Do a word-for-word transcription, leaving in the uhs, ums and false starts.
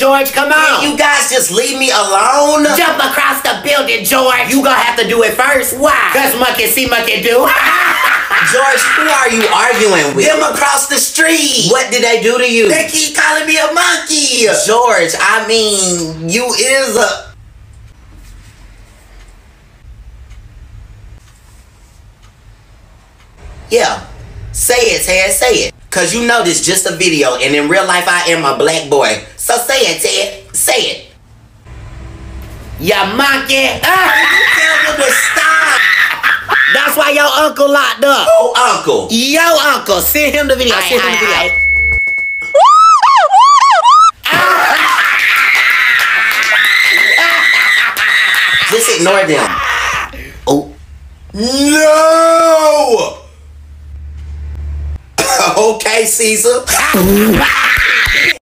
George. Come on. Man, you guys just leave me alone. Jump across the building, George. You gonna have to do it first. Why? Cause monkey see, monkey do. George, who are you arguing with? Them across the street. What did they do to you? They keep calling me a monkey. George, I mean, you is a... Yeah. Say it, Ted, say it. Cause you know this just a video, and in real life I am a black boy. So say it, Ted. Say it. Ya monkey. Tell them to stop. That's why your uncle locked up. Oh, uncle. Yo, uncle. Send him the video. Send him the video. Just ignore them. Oh. No. Okay, Caesar.